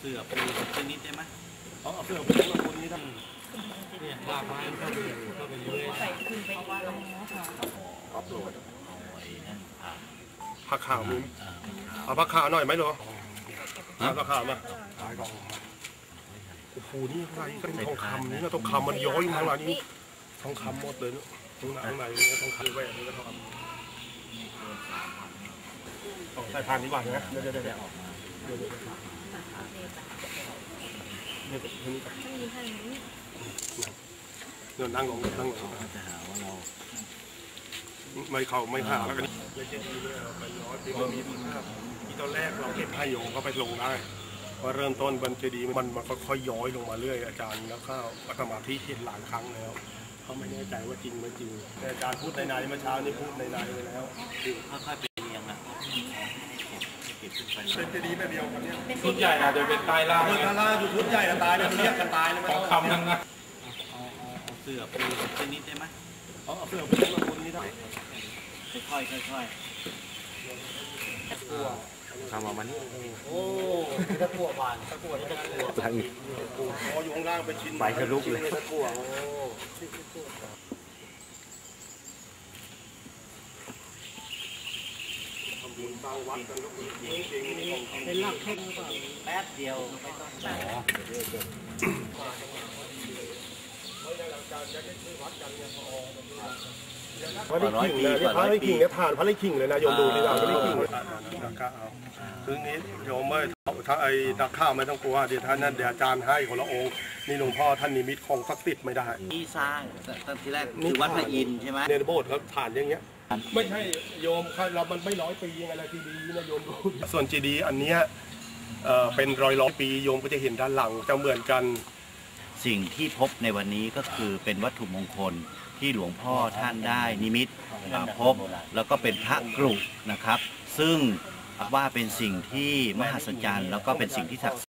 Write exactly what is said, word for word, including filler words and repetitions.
สือปูชนิดได้ไหมเอาเสือปูกับปูนี้ได้เนี่ยลากไม้เข้าไปเข้าไปเรื่อยใส่ขึ้นไปว่าลงนะคะอัพโหลดโอ้ยนั่นอ่าผักขาวมีอ่าเอาผักขาวหน่อยไหมหรอเอาผักขาวมาโอ้โหนี่อะไรเป็นทองคำนี่นะทองคำมันย้อยมาแล้วนี่ทองคำหมดเลยตรงไหนตรงไหนนี่ทองคำแหวนนี่ก็ทองคำใส่พานนี้บ้างนะเดี๋ยวเดี๋ยวเดี๋ยวออกมาเดี๋ยวเดี๋ยวเดี๋ยวเดี๋ยวนี้เดี๋ยวนั่งลงนั่งลงจะหาว่าเราไม่เข่าไม่ห่าแล้วกันเลยเจดีเนี่ยไปร้อยปีมันมีภาพที่ตอนแรกเราเก็บผ้าโยงเขาไปลงได้พอเริ่มต้นบนเจดีมันมันค่อยๆย้อยลงมาเรื่อยอาจารย์แล้วข้าวอาตมาที่เห็นหลายครั้งแล้วเขาไม่แน่ใจว่าจริงไม่จริงแต่อาจารย์พูดในในเมื่อเช้านี้พูดในในไปแล้วคือค่อยๆไปเรียงอ่ะเก็บขึ้นไปเป็นเจดีย์แบบเดียวกันเนี่ยชุดใหญ่อาจจะเป็นตายล่าคนตายล่าอยู่ชุดใหญ่ตายเนี่ยเรียกกันตายเลยของคำนั่งนะเอาเอาเสือปูชนิดได้ไหมเอาเสือปูกับปูนี้ได้ค่อยๆค่อยทำมามันนี่โอ้ตะกั่วบานตะกั่วตะกั่วทางปูคออยู่ข้างล่างเป็นชิ้นไปทะลุเลยตะกั่วโอ้ทำบุญสร้างวัดกันแล้วจริงจริงเป็นหลักแค่นี้ก่อนแป๊บเดียวไม่ต้องต่อพระลิขิงเลยพระลิขิงเนี่ยผ่านพระลิขิงเลยนะโยมดูที่เราพระลิขิงเลยดักข้าวคือนี้โยมไม่ถ้าไอ้ดักข้าวไม่ต้องกลัวเดี๋ยวท่านนั่นเดี๋ยวอาจารย์ให้คนละองค์นี่หลวงพ่อท่านนิมิตคงสักติดไม่ได้ที่สร้างตอนที่แรกคือวัดพระอินทร์ใช่ไหมในโบสถ์เขาผ่านอย่างเงี้ยไม่ใช่โยมเรามันไม่ร้อยปียังไงละทีดีนะโยมดูส่วนจีดีอันเนี้ยเป็นร้อยร้อยปีโยมก็จะเห็นด้านหลังจะเหมือนกันสิ่งที่พบในวันนี้ก็คือเป็นวัตถุมงคลที่หลวงพ่อท่านได้นิมิตพบแล้วก็เป็นพระกรุนะครับซึ่งว่าเป็นสิ่งที่มหัศจรรย์แล้วก็เป็นสิ่งที่ศักดิ์